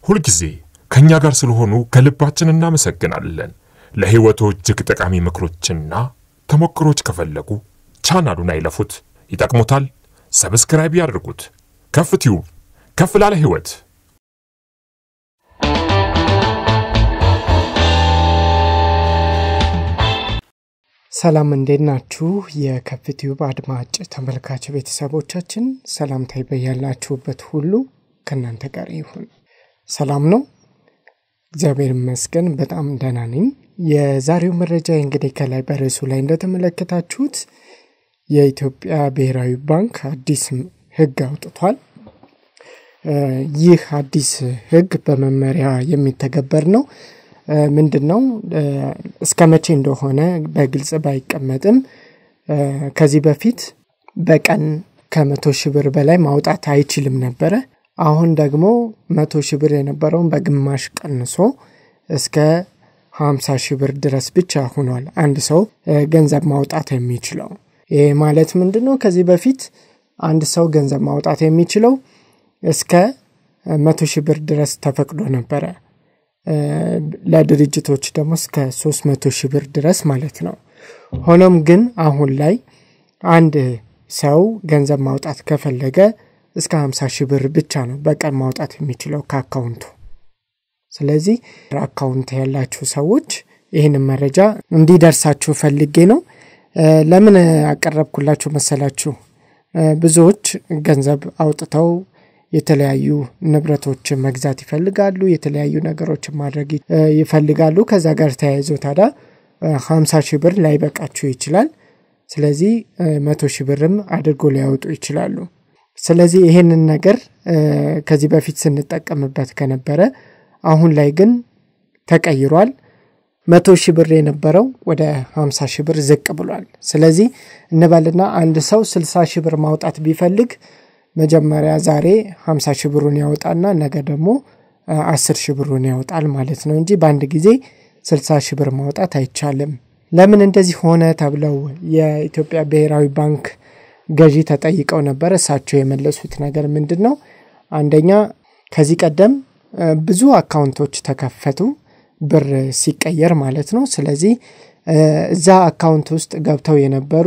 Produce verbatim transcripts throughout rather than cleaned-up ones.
ሁሉ ጊዜ ከኛ ጋር ስለሆኑ ከልባችን እናመሰግናለን ለህይወቱ እጅግ ጠቃሚ ምክሮችና ተሞክሮች ከፈለጉ ቻናሉን አይለፉት ይጠቅሙታል ሰብስክራይብ ያድርጉት ከፍቲው ከፍላለ ህይወት ሰላም እንዴት ናችሁ የከፍቲው አድማጭ ተመልካች ቤተሰቦቻችን ሰላምታይ በያላችሁበት ሁሉ ከናንተ ጋር ይሁን ሰላም ነው እግዚአብሔር ይመስገን በጣም ደህና ነኝ የዛሬው መረጃ እንግዲህ ከላይ በርዕሱ ላይ እንደተመለከታችሁት የኢትዮጵያ ብሔራዊ ባንክ አዲስ ህግ አውጥቷል ይህ አዲስ ህግ በመመሪያ የሚተገበር ነው ምንድነው እስከመቼ እንደሆነ በግልጽ ባይቀመጥም ከዚህ በፊት በቀን ከመቶ ሺህ ብር በላይ ማውጣት አይችልም ነበር አሁን ደግሞ መቶ ሺህ ብር የነበረው በግማሽ ቀንሶ እስከ ሃምሳ ሺህ ብር ድረስ ብቻ ሆኗል አንድ ሰው ገንዘብ ማውጣት የሚችለው ይሄ ማለት ምንድነው ከዚህ በፊት አንድ ሰው ገንዘብ ማውጣት የሚችለው እስከ መቶ ሺህ ብር ድረስ ተፈቅዶ ነበር ለድርጅቶች ደግሞ እስከ ሶስት መቶ ሺህ ብር ድረስ ማለት ነው ሆኖም ግን አሁን ላይ አንድ ሰው ገንዘብ ማውጣት ከፈለገ እስከ ሃምሳ ሺህ ብር ብቻ ነው በቀን ማውጣት የሚችለው ከአካውንቱ ስለዚህ አካውንት ያላችሁ ሰዎች ይሄንን መረጃ እንዲደርሳችሁ ፈልጌ ነው ለምን አቀረብኩላችሁ መሰላችሁ ብዙዎች ገንዘብ አውጥተው የተለያዩ ንብረቶች መግዛት ይፈልጋሉ የተለያዩ ነገሮች ማድረግ ይፈልጋሉ ከዛ ጋር ተያይዞ ታዳ ሃምሳ ሺህ ብር ላይ በቃችሁ ይችላል ስለዚህ መቶ ሺህ ብርም አድርጎ ሊያወጡ ይችላሉ ስለዚህ ይሄንን ነገር ከዚህ በፊት ስንጠቀምበት ከነበረ አሁን ላይ ግን ተቀይሯል መቶ ሺህ ብር የነበረው ወደ ሃምሳ ሺህ ብር ዝቅ ብሏል ስለዚህ እንበልና አንድ ሰው ስልሳ ሺህ ብር ማውጣት ቢፈልግ መጀመሪያ ዛሬ ሃምሳ ሺህ ብሩን ያወጣና ነገ ደግሞ አስር ሺህ ብሩን ያወጣል ማለት ነው እንጂ በአንድ ጊዜ ስልሳ ሺህ ብር ማውጣት አይቻልም ለምን እንደዚህ ሆነ ተብለው የኢትዮጵያ ብሔራዊ ባንክ ገዢ ተጠይቀው ነበር እሳቸው የመለሱት ነገር ምንድነው አንደኛ ከዚህ ቀደም ብዙ አካውንቶች ተከፈቱ ብር ሲቀየር ማለት ነው ስለዚህ እዛ አካውንት ውስጥ ገብተው የነበሩ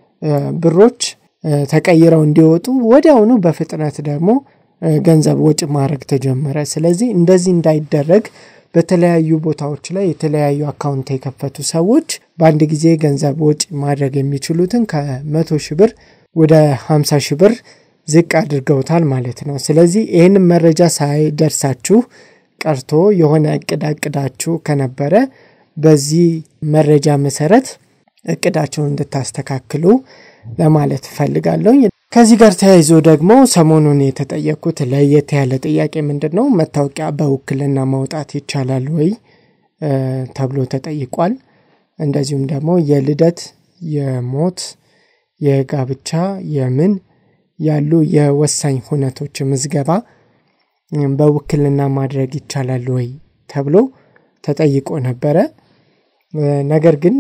ብሮች ተቀይረው እንዲወጡ ወዲያውኑ በፍጥነት ደግሞ ገንዘብ ወጪ ማድረግ ተጀመረ ስለዚህ እንደዚህ እንዳይደረግ በተለያዩ ቦታዎች ላይ የተለያዩ አካውንት የከፈቱ ሰዎች በአንድ ጊዜ ገንዘብ ወጪ ማድረግ የሚችሉትን ከመቶ ሺህ ብር ወደ ሃምሳ ሺህ ብር ዝቅ አድርገውታል ማለት ነው ስለዚህ ይሄን መረጃ ሳይደርሳችሁ ቀርቶ የሆነ እቅዳችሁ ከነበረ በዚህ መረጃ መሰረት እቅዳችሁን እንድታስተካክሉ ለማለት ፈልጋለሁ ከዚህ ጋር ተያይዞ ደግሞ ሰሞኑን የተጠየቁት ለየት ያለ ጥያቄ ምንድነው መታወቂያ በውክልና ማውጣት ይቻላል ወይ ተብሎ ተጠይቋል እንደዚሁም ደግሞ የልደት የሞት የጋብቻ የምን ያሉ የወሳኝ ሁነቶች ምዝገባ በውክልና ማድረግ ይቻላል ወይ ተብሎ ተጠይቆ ነበር ነገር ግን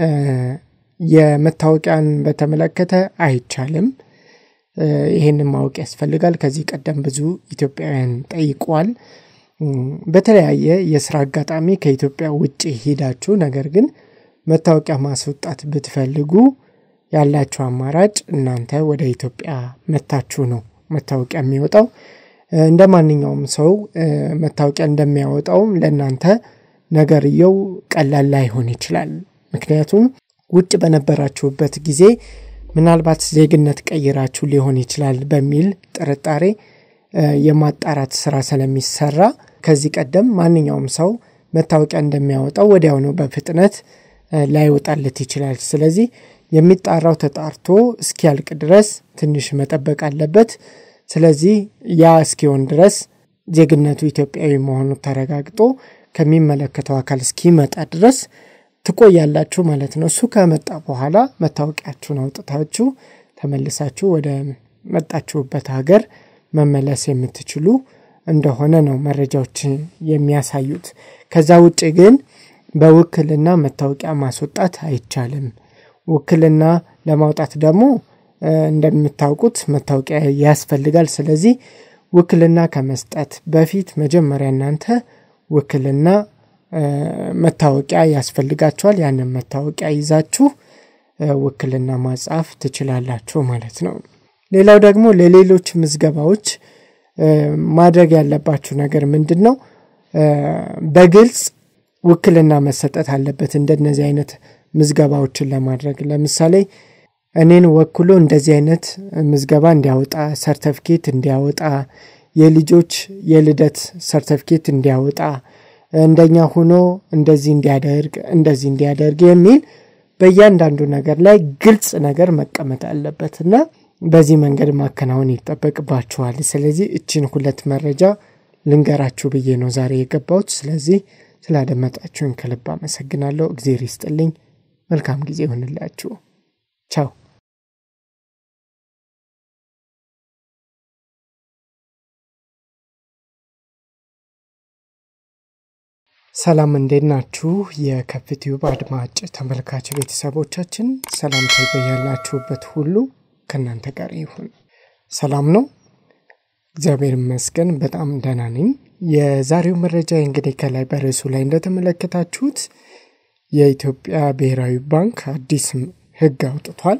የመታወቂያን በተመለከተ አይቻልም ይሄንን ማወቅ ያስፈልጋል ከዚህ ቀደም ብዙ ኢትዮጵያውያን ጠይቋል በተለያየ የሥራ አጋጣሚ ከኢትዮጵያ ውጪ ሄዳችሁ ነገር ግን መታወቂያ ማስወጣት ብትፈልጉ ያላችሁ አማራጭ እናንተ ወደ ኢትዮጵያ መታችሁ ነው መታወቂያ የሚወጣው እንደማንኛውም ሰው መታወቂያ እንደሚያወጣው ለእናንተ ነገርየው ቀላል ላይሆን ይችላል ምክንያቱም ውጭ በነበራችሁበት ጊዜ ምናልባት ዜግነት ቀይራችሁ ሊሆን ይችላል በሚል ጥርጣሬ የማጣራት ስራ ስለሚሰራ ከዚህ ቀደም ማንኛውም ሰው መታወቂያ እንደሚያወጣው ወዲያው ነው በፍጥነት ላይወጣለት ይችላል ስለዚህ የሚጣራው ተጣርቶ እስኪያልቅ ድረስ ትንሽ መጠበቅ አለበት ስለዚህ ያ እስኪሆን ድረስ ዜግነቱ ኢትዮጵያዊ መሆኑ ተረጋግጦ ከሚመለከተው አካል እስኪመጣ ድረስ ትቆያላችሁ ማለት ነው እሱ ከመጣ በኋላ መታወቂያችሁን አውጥታችሁ ተመልሳችሁ ወደ መጣችሁበት ሀገር መመለስ የምትችሉ እንደሆነ ነው መረጃዎች የሚያሳዩት ከዛ ውጪ ግን በውክልና መታወቂያ ማስወጣት አይቻልም ውክልና ለማውጣት ደግሞ እንደምታውቁት መታወቂያ ያስፈልጋል ስለዚህ ውክልና ከመስጠት በፊት መጀመሪያ እናንተ ውክልና መታወቂያ ያስፈልጋችኋል ያንን መታወቂያ ይዛችሁ ውክልና ማጻፍ ትችላላችሁ ማለት ነው ሌላው ደግሞ ለሌሎች ምዝገባዎች ማድረግ ያለባችሁ ነገር ምንድነው በግልጽ ውክልና መሰጠት አለበት እንደነዚህ አይነት ምዝገባዎችን ለማድረግ ለምሳሌ እኔን ወክሎ እንደዚህ አይነት ምዝገባ እንዲያወጣ ሰርቲፊኬት እንዲያወጣ የልጆች የልደት ሰርቲፊኬት እንዲያወጣ እንደኛ ሆኖ እንደዚህ እንዲያደርግ እንደዚህ እንዲያደርግ የሚል በእያንዳንዱ ነገር ላይ ግልጽ ነገር መቀመጥ አለበትና በዚህ መንገድ ማከናወን ይጠበቅባችኋል ስለዚህ እቺን ሁለት መረጃ ልንገራችሁ ብዬ ነው ዛሬ የገባሁት ስለዚህ ስላደመጣችሁን ከልብ አመሰግናለሁ እግዚአብሔር ይስጥልኝ መልካም ጊዜ ይሁንላችሁ ቻው ሰላም እንዴት ናችሁ የከፍቲው አድማጭ ተመልካች ቤተሰቦቻችን ሰላም ታይበያላችሁበት ሁሉ ከናንተ ጋር ይሁን ሰላም ነው እግዚአብሔር ይመስገን በጣም ደህና ነኝ የዛሬው መረጃ እንግዲህ ከላይ በርዕሱ ላይ እንደተመለከታችሁት የኢትዮጵያ ብሔራዊ ባንክ አዲስ ህግ አውጥቷል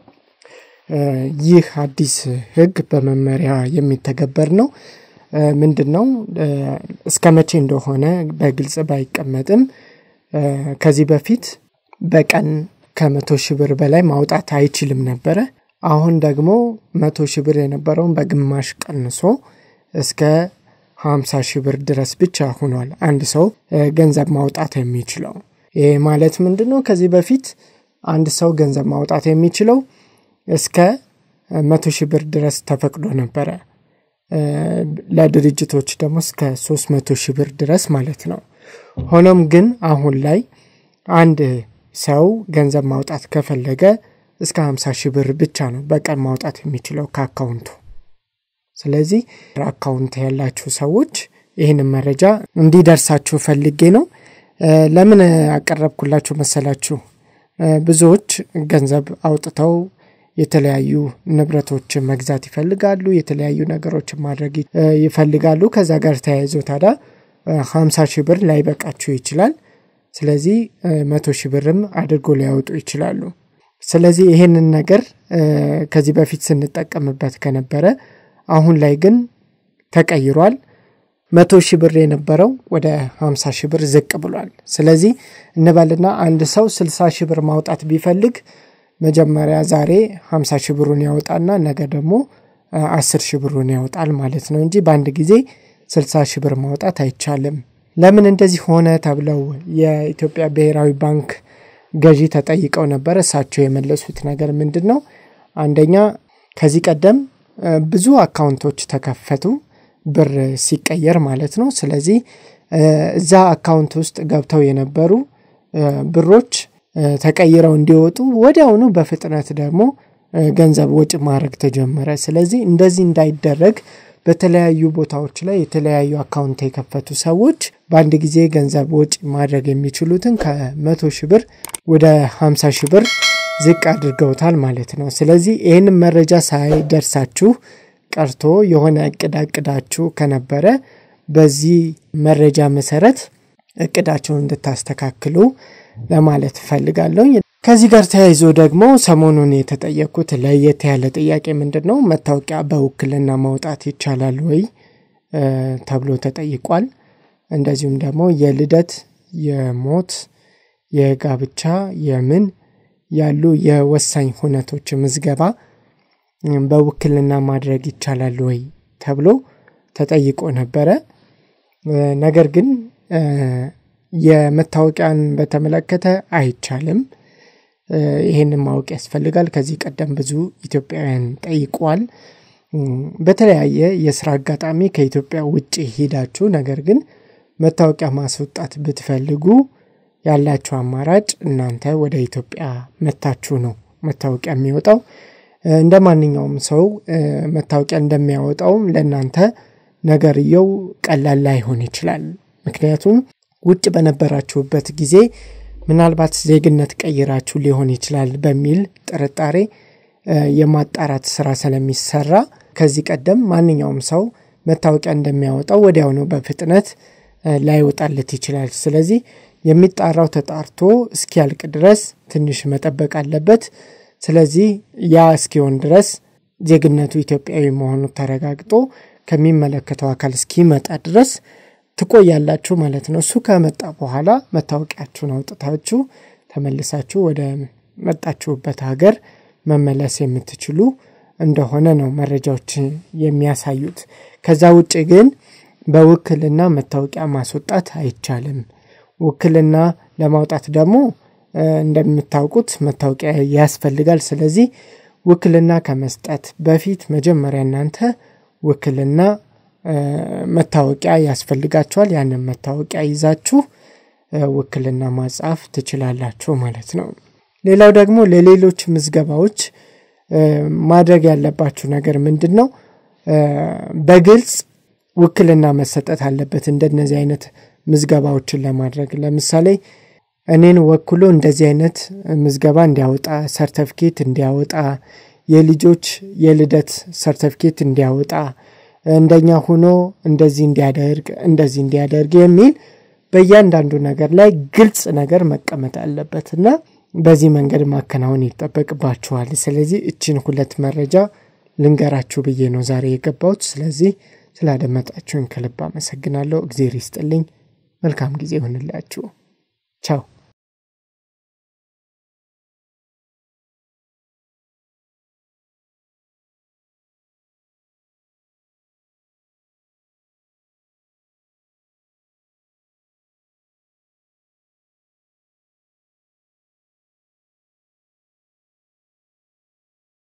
ይህ አዲስ ህግ በመመሪያ የሚተገበር ነው ምንድነው እስከመቼ እንደሆነ በግልጽ ባይቀመጥም ከዚህ በፊት በቀን ከመቶ ሺህ ብር በላይ ማውጣት አይችልም ነበር አሁን ደግሞ መቶ ሺህ ብር የነበረውን በግማሽ ቀንሶ እስከ ሃምሳ ሺህ ብር ድረስ ብቻ ሆኗል አንድ ሰው ገንዘብ ማውጣት የሚችለው ይሄ ማለት ምንድነው ከዚህ በፊት አንድ ሰው ገንዘብ ማውጣት የሚችለው እስከ መቶ ሺህ ብር ድረስ ተፈቅዶ ነበር ለድርጅቶች ደግሞ እስከ ሶስት መቶ ሺህ ብር ድረስ ማለት ነው ሆኖም ግን አሁን ላይ አንድ ሰው ገንዘብ ማውጣት ከፈለገ እስከ ሃምሳ ሺህ ብር ብቻ ነው በቀን ማውጣት የሚችለው ከአካውንቱ ስለዚህ አካውንት ያላችሁ ሰዎች ይሄንን መረጃ እንዲደርሳችሁ ፈልጌ ነው ለምን አቀረብኩላችሁ መሰላችሁ ብዙዎች ገንዘብ አውጥተው የተለያዩ ንብረቶችን መግዛት ይፈልጋሉ የተለያዩ ነገሮችን ማድረግ ይፈልጋሉ ከዛ ጋር ተያይዞ ታዳ ሃምሳ ሺህ ብር ላይ በቃችሁ ይችላል ስለዚህ መቶ ሺህ ብርም አድርጎ ሊያወጡ ይችላሉ ስለዚህ ይሄንን ነገር ከዚህ በፊት ስንጠቀምበት ከነበረ አሁን ላይ ግን ተቀይሯል መቶ ሺህ ብር የነበረው ወደ ሃምሳ ሺህ ብር ዝቅ ብሏል ስለዚህ እንበልና አንድ ሰው ስልሳ ሺህ ብር ማውጣት ቢፈልግ መጀመሪያ ዛሬ ሃምሳ ሺህ ብሩን ያወጣና ነገ ደግሞ አስር ሺህ ብሩን ያወጣል ማለት ነው እንጂ በአንድ ጊዜ ስልሳ ሺህ ብር ማውጣት አይቻልም ለምን እንደዚህ ሆነ ተብለው የኢትዮጵያ ብሔራዊ ባንክ ገዢ ተጠይቀው ነበር እሳቸው የመለሱት ነገር ምንድነው አንደኛ ከዚህ ቀደም ብዙ አካውንቶች ተከፈቱ ብር ሲቀየር ማለት ነው ስለዚህ እዛ አካውንት ውስጥ ገብተው የነበሩ ብሮች ተቀይረው እንዲወጡ ወዲያውኑ በፍጥነት ደግሞ ገንዘብ ወጪ ማድረግ ተጀመረ ስለዚህ እንደዚህ እንዳይደረግ በተለያዩ ቦታዎች ላይ የተለያዩ አካውንት የከፈቱ ሰዎች በአንድ ጊዜ ገንዘብ ወጪ ማድረግ የሚችሉትን ከመቶ ሺህ ብር ወደ ሃምሳ ሺህ ብር ዝቅ አድርገውታል ማለት ነው ስለዚህ ይሄን መረጃ ሳይደርሳችሁ ቀርቶ የሆነ እቅዳችሁ ከነበረ በዚህ መረጃ መሰረት እቅዳችሁን እንድታስተካክሉ ለማለት ፈልጋለሁ ከዚህ ጋር ተያይዞ ደግሞ ሰሞኑን የተጠየቁት ለየት ያለ ጥያቄ ምንድነው መታወቂያ በውክልና ማውጣት ይቻላል ወይ ተብሎ ተጠይቋል እንደዚሁም ደግሞ የልደት የሞት የጋብቻ የምን ያሉ የወሳኝ ሁነቶች ምዝገባ በውክልና ማድረግ ይቻላል ወይ ተብሎ ተጠይቆ ነበር ነገር ግን የመታወቂያን በተመለከተ አይቻልም ይሄንን ማወቅ ያስፈልጋል ከዚህ ቀደም ብዙ ኢትዮጵያውያን ጠይቋል በተለያየ የሥራ አጋጣሚ ከኢትዮጵያ ውጪ ሄዳችሁ ነገር ግን መታወቂያ ማስወጣት ብትፈልጉ ያላችሁ አማራጭ እናንተ ወደ ኢትዮጵያ መታችሁ ነው መታወቂያ የሚወጣው እንደማንኛውም ሰው መታወቂያ እንደሚያወጣው ለእናንተ ነገርየው ቀላል ላይሆን ይችላል ምክንያቱም ውጭ በነበራችሁበት ጊዜ ምናልባት ዜግነት ቀይራችሁ ሊሆን ይችላል በሚል ጥርጣሬ የማጣራት ስራ ስለሚሰራ ከዚህ ቀደም ማንኛውም ሰው መታወቂያ እንደሚያወጣው ወዲያው ነው በፍጥነት ላይወጣለት ይችላል ስለዚህ የሚጣራው ተጣርቶ እስኪያልቅ ድረስ ትንሽ መጠበቅ አለበት ስለዚህ ያ እስኪሆን ድረስ ዜግነቱ ኢትዮጵያዊ መሆኑ ተረጋግጦ ከሚመለከተው አካል እስኪመጣ ድረስ ትቆያላችሁ ማለት ነው እሱ ከመጣ በኋላ መታወቂያችሁን አውጥታችሁ ተመልሳችሁ ወደ መጣችሁበት ሀገር መመለስ የምትችሉ እንደሆነ ነው መረጃዎች የሚያሳዩት ከዛ ውጪ ግን በውክልና መታወቂያ ማስወጣት አይቻልም ውክልና ለማውጣት ደግሞ እንደምታውቁት መታወቂያ ያስፈልጋል ስለዚህ ውክልና ከመስጠት በፊት መጀመሪያ እናንተ ውክልና መታወቂያ ያስፈልጋችኋል ያንን መታወቂያ ይዛችሁ ውክልና ማጻፍ ትችላላችሁ ማለት ነው ሌላው ደግሞ ለሌሎች ምዝገባዎች ማድረግ ያለባችሁ ነገር ምንድነው በግልጽ ውክልና መሰጠት አለበት እንደነዚህ አይነት ምዝገባዎችን ለማድረግ ለምሳሌ እኔን ወክሎ እንደዚህ አይነት ምዝገባ እንዲያወጣ ሰርቲፊኬት እንዲያወጣ የልጆች የልደት ሰርቲፊኬት እንዲያወጣ እንደኛ ሆኖ እንደዚህ እንዲያደርግ እንደዚህ እንዲያደርግ የሚል በእያንዳንዱ ነገር ላይ ግልጽ ነገር መቀመጥ አለበትና በዚህ መንገድ ማከናወን ይጠበቅባችኋል ስለዚህ እቺን ሁለት መረጃ ልንገራችሁ ብዬ ነው ዛሬ የገባሁት ስለዚህ ስላደመጣችሁን ከልብ አመሰግናለሁ እግዚአብሔር ይስጥልኝ መልካም ጊዜ ይሁንላችሁ ቻው